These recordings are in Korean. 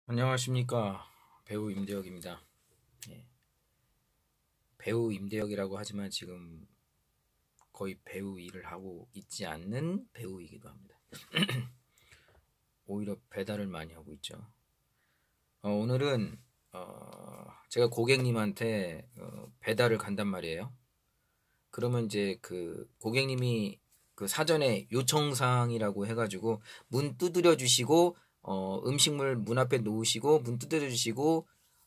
안녕하십니까. 배우 임대혁입니다. 예. 배우 임대혁이라고 하지만 지금 거의 배우 일을 하고 있지 않는 배우이기도 합니다. 오히려 배달을 많이 하고 있죠. 오늘은 제가 고객님한테 배달을 간단 말이에요. 그러면 이제 그 고객님이 그 사전에 요청사항이라고 해가지고 문 두드려 주시고 음식물 문 앞에 놓으시고 문 두드려 주시고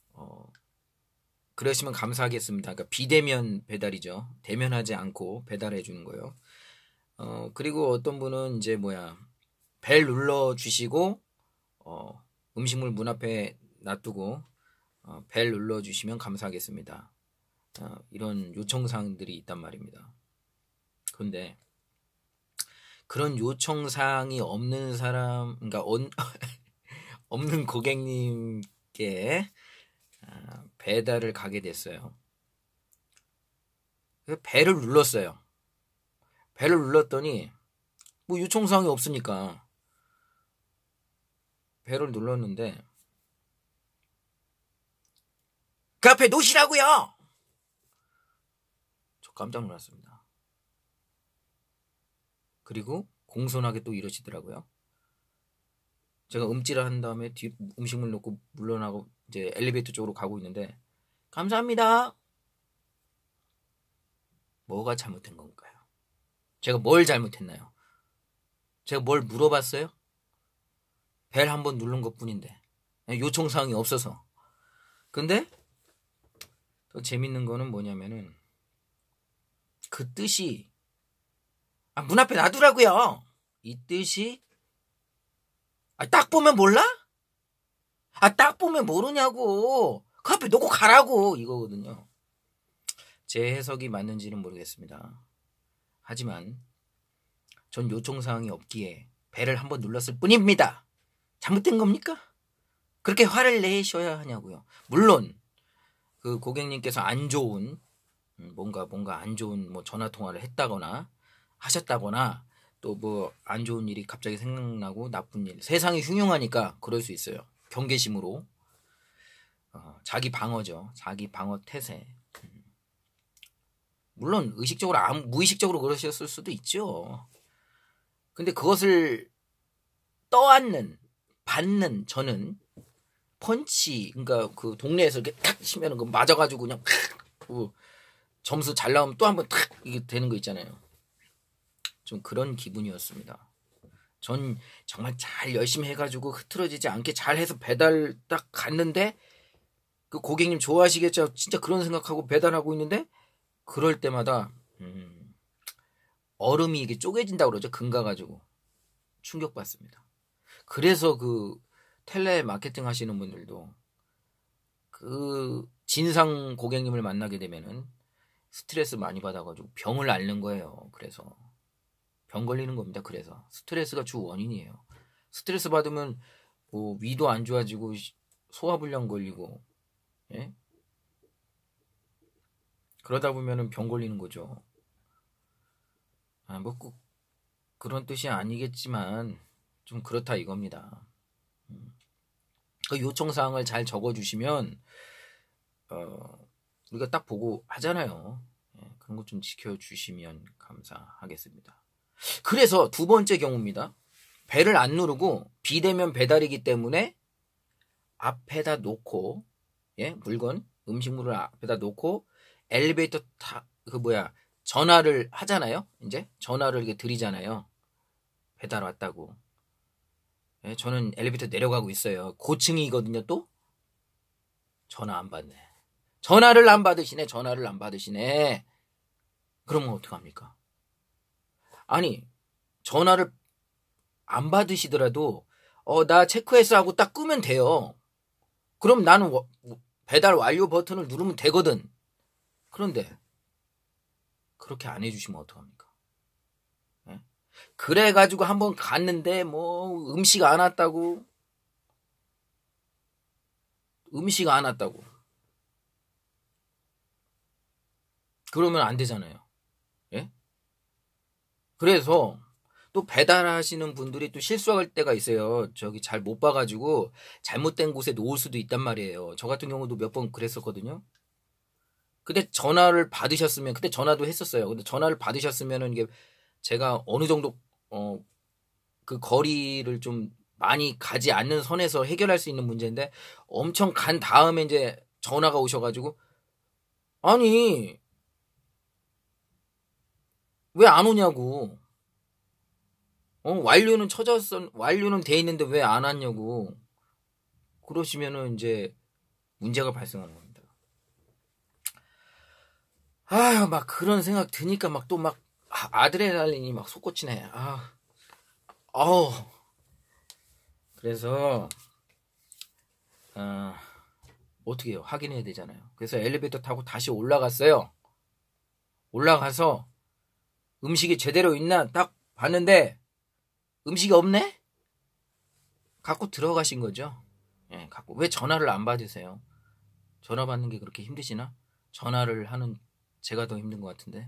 그러시면 감사하겠습니다. 그러니까 비대면 배달이죠. 대면하지 않고 배달해 주는 거예요. 그리고 어떤 분은 이제 벨 눌러 주시고 음식물 문 앞에 놔두고 벨 눌러 주시면 감사하겠습니다. 이런 요청사항들이 있단 말입니다. 그런데 그런 요청사항이 없는 사람, 그러니까 없는 고객님께 배달을 가게 됐어요. 배를 눌렀어요. 배를 눌렀더니 뭐 요청사항이 없으니까 배를 눌렀는데 그 앞에 놓으시라고요. 저 깜짝 놀랐습니다. 그리고 공손하게 또 이러시더라고요. 제가 음질을 한 다음에 음식물 놓고 물러나고 이제 엘리베이터 쪽으로 가고 있는데 감사합니다. 뭐가 잘못된 건가요? 제가 뭘 잘못했나요? 제가 뭘 물어봤어요? 벨 한번 누른 것 뿐인데 요청사항이 없어서. 근데 더 재밌는 거는 뭐냐면은 그 뜻이 문 앞에 놔두라고요. 이 뜻이 딱 보면 몰라? 딱 보면 모르냐고. 그 앞에 놓고 가라고 이거거든요. 제 해석이 맞는지는 모르겠습니다. 하지만 전 요청사항이 없기에 배를 한번 눌렀을 뿐입니다. 잘못된 겁니까? 그렇게 화를 내셔야 하냐고요. 물론 그 고객님께서 안 좋은 뭔가 안 좋은 전화 통화를 했다거나 하셨다거나 또 뭐 안 좋은 일이 갑자기 생각나고 나쁜 일, 세상이 흉흉하니까 그럴 수 있어요. 경계심으로 자기 방어죠. 자기 방어 태세. 물론 의식적으로 무의식적으로 그러셨을 수도 있죠. 근데 그것을 떠안는 받는 저는 펀치, 그러니까 그 동네에서 이렇게 탁 치면은 그 맞아가지고 그냥 점수 잘 나오면 또 한번 탁 이게 되는 거 있잖아요. 좀 그런 기분이었습니다. 전 정말 잘 열심히 해가지고 흐트러지지 않게 잘해서 배달 딱 갔는데 그 고객님 좋아하시겠죠. 진짜 그런 생각하고 배달하고 있는데 그럴 때마다 얼음이 이게 쪼개진다고 그러죠. 금 가가지고 충격받습니다. 그래서 그 텔레 마케팅 하시는 분들도 그 진상 고객님을 만나게 되면은 스트레스 많이 받아가지고 병을 앓는 거예요. 그래서 병 걸리는 겁니다. 그래서 스트레스가 주 원인이에요. 스트레스 받으면 뭐 위도 안 좋아지고 소화불량 걸리고, 예? 그러다 보면은 병 걸리는 거죠. 뭐 꼭 그런 뜻이 아니겠지만 좀 그렇다 이겁니다. 그 요청사항을 잘 적어주시면 우리가 딱 보고 하잖아요. 예, 그런 것 좀 지켜주시면 감사하겠습니다. 그래서 두 번째 경우입니다. 벨을 안 누르고 비대면 배달이기 때문에 앞에다 놓고 물건 음식물을 앞에다 놓고 엘리베이터 전화를 하잖아요. 이제 전화를 이렇게 드리잖아요. 배달 왔다고. 예, 저는 엘리베이터 내려가고 있어요. 고층이거든요. 또 전화 안 받네. 전화를 안 받으시네. 그러면 어떡합니까? 아니 전화를 안 받으시더라도 나 체크했어 하고 딱 끄면 돼요. 그럼 나는 배달 완료 버튼을 누르면 되거든. 그런데 그렇게 안 해주시면 어떡합니까? 예? 그래가지고 한번 갔는데 음식 안 왔다고 그러면 안 되잖아요. 예? 그래서 또 배달하시는 분들이 또 실수할 때가 있어요. 저기 잘 못 봐가지고 잘못된 곳에 놓을 수도 있단 말이에요. 저 같은 경우도 몇 번 그랬었거든요. 근데 전화를 받으셨으면, 그때 전화도 했었어요. 근데 전화를 받으셨으면은 이게 제가 어느 정도 그 거리를 좀 많이 가지 않는 선에서 해결할 수 있는 문제인데, 엄청 간 다음에 이제 전화가 오셔가지고, 아니 왜 안 오냐고. 완료는 완료는 돼 있는데 왜 안 왔냐고. 그러시면은 이제 문제가 발생하는 겁니다. 아휴, 막 그런 생각 드니까 막 또 막 아드레날린이 막 솟구치네. 아우. 그래서 어떻게 해요? 확인해야 되잖아요. 그래서 엘리베이터 타고 다시 올라갔어요. 올라가서 음식이 제대로 있나 딱 봤는데 음식이 없네? 갖고 들어가신 거죠. 예, 갖고. 왜 전화를 안 받으세요? 전화 받는 게 그렇게 힘드시나? 전화를 하는 제가 더 힘든 것 같은데.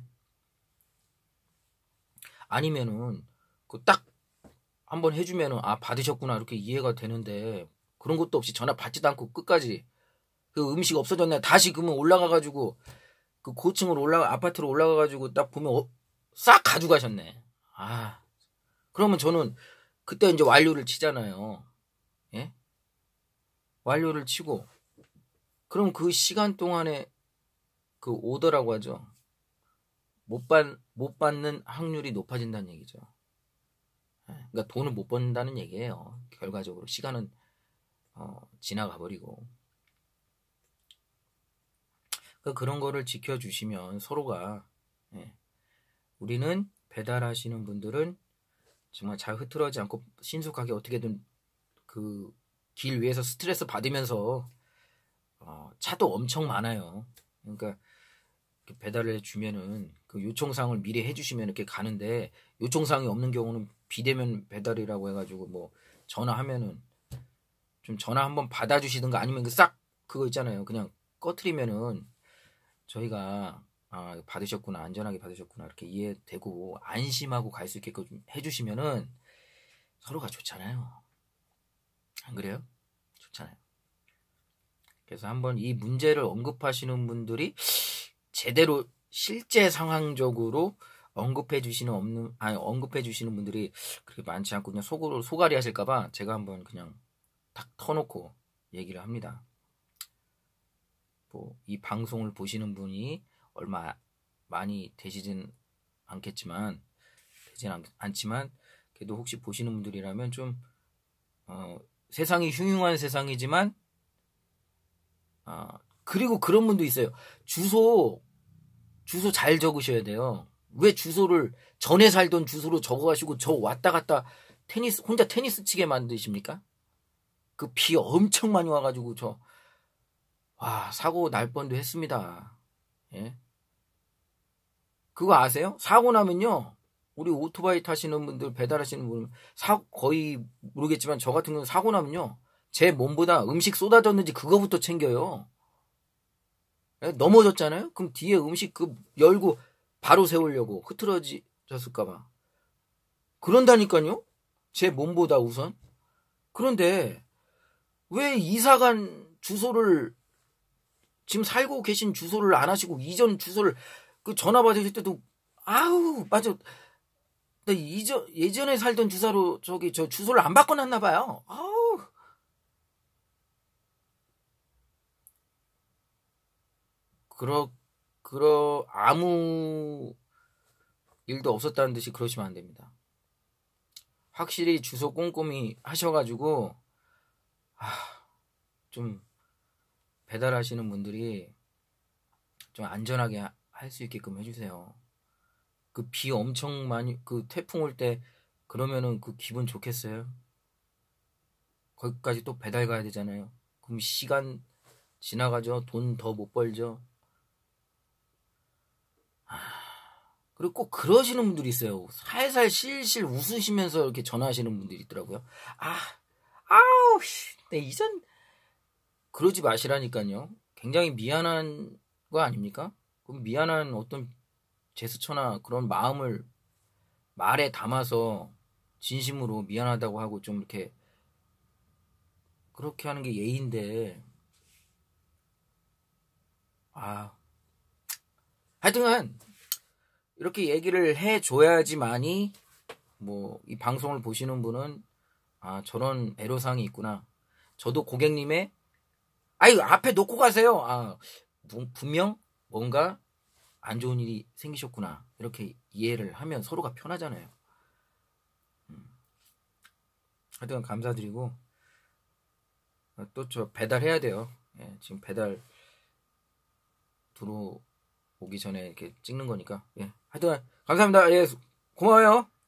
아니면은 그 딱 한번 해주면은 받으셨구나 이렇게 이해가 되는데, 그런 것도 없이 전화 받지도 않고 끝까지 그 음식 없어졌네. 다시 그러면 올라가가지고 그 고층으로 아파트로 올라가가지고 딱 보면 싹 가져가셨네. 그러면 저는 그때 이제 완료를 치잖아요. 예? 완료를 치고, 그럼 그 시간 동안에 그 오더라고 하죠. 못 받는 확률이 높아진다는 얘기죠. 그러니까 돈을 못 번다는 얘기예요. 결과적으로 시간은 지나가 버리고. 그런 거를 지켜주시면 서로가, 우리는 배달하시는 분들은 정말 잘 흐트러지지 않고 신속하게 어떻게든 그 길 위에서 스트레스 받으면서 차도 엄청 많아요. 그러니까 배달을 해주면은 그 요청사항을 미리 해주시면 이렇게 가는데, 요청사항이 없는 경우는 비대면 배달이라고 해가지고 뭐 전화하면은 좀 전화 한번 받아주시든가, 아니면 싹 그거 있잖아요. 그냥 꺼트리면은 저희가 받으셨구나, 안전하게 받으셨구나 이렇게 이해되고 안심하고 갈 수 있게끔 해주시면은 서로가 좋잖아요. 안 그래요? 좋잖아요. 그래서 한번 이 문제를 언급하시는 분들이 제대로 실제 상황적으로 언급해 주시는 분들이 그렇게 많지 않고 그냥 속으로 소갈이 하실까봐 제가 한번 그냥 탁 터놓고 얘기를 합니다. 뭐 이 방송을 보시는 분이 얼마 많이 되지는 않지만 그래도 혹시 보시는 분들이라면 좀 세상이 흉흉한 세상이지만, 그리고 그런 분도 있어요. 주소 잘 적으셔야 돼요. 왜 주소를 전에 살던 주소로 적어가시고 저 왔다 갔다 혼자 테니스 치게 만드십니까? 그 비 엄청 많이 와가지고 사고 날 뻔도 했습니다. 예? 그거 아세요? 사고 나면요, 우리 오토바이 타시는 분들, 배달하시는 분 거의 모르겠지만 저 같은 경우는 사고 나면요, 제 몸보다 음식 쏟아졌는지 그거부터 챙겨요. 넘어졌잖아요? 그럼 뒤에 음식 열고 바로 세우려고, 흐트러졌을까봐. 그런다니까요? 제 몸보다 우선. 그런데 왜 이사간 주소를, 지금 살고 계신 주소를 안 하시고 이전 주소를, 그 전화 받으실 때도 맞아, 나 예전에 살던 주소로 저 주소를 안 바꿔놨나 봐요. 아무 일도 없었다는 듯이 그러시면 안 됩니다. 확실히 주소 꼼꼼히 하셔가지고 좀 배달하시는 분들이 좀 안전하게 할 수 있게끔 해주세요. 그 비 엄청 많이, 그 태풍 올 때 그러면은 그 기분 좋겠어요? 거기까지 또 배달 가야 되잖아요. 그럼 시간 지나가죠. 돈 더 못 벌죠. 그리고 꼭 그러시는 분들이 있어요. 살살 실실 웃으시면서 이렇게 전화하시는 분들이 있더라고요. 네, 이전 그러지 마시라니까요. 굉장히 미안한 거 아닙니까? 미안한 어떤 제스처나 그런 마음을 말에 담아서 진심으로 미안하다고 하고 좀 이렇게 그렇게 하는 게 예의인데, 하여튼 이렇게 얘기를 해줘야지만이 뭐 이 방송을 보시는 분은 저런 애로사항이 있구나. 저도 고객님의 앞에 놓고 가세요. 분명 뭔가 안 좋은 일이 생기셨구나. 이렇게 이해를 하면 서로가 편하잖아요. 하여튼 감사드리고 또 저 배달해야 돼요. 예, 지금 배달 들어오기 전에 이렇게 찍는 거니까. 예, 하여튼 감사합니다. 예, 고마워요.